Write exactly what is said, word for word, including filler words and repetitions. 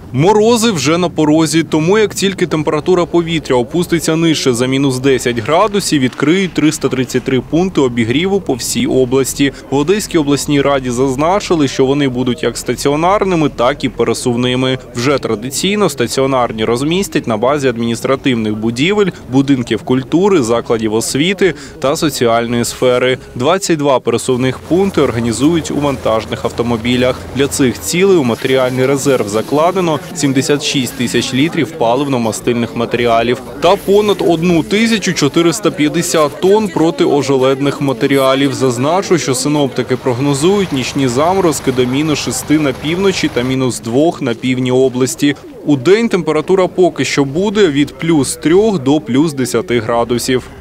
Морози вже на порозі, тому як тільки температура повітря опуститься нижче за мінус десять градусів, відкриють триста тридцять три пункти обігріву по всій області. В Одеській обласній раді зазначили, що вони будуть як стаціонарними, так і пересувними. Вже традиційно стаціонарні розмістять на базі адміністративних будівель, будинків культури, закладів освіти та соціальної сфери. двадцять два пересувних пункти організують у вантажних автомобілях. Для цих цілей у матеріальний резерв закладено сімдесят шість тисяч літрів паливно-мастильних матеріалів та понад одну тисячу чотириста п'ятдесят тонн протиожеледних матеріалів. Зазначу, що синоптики прогнозують нічні заморозки до мінус шести на півночі та мінус двох на півдні області. У день температура поки що буде від плюс трьох до плюс десяти градусів.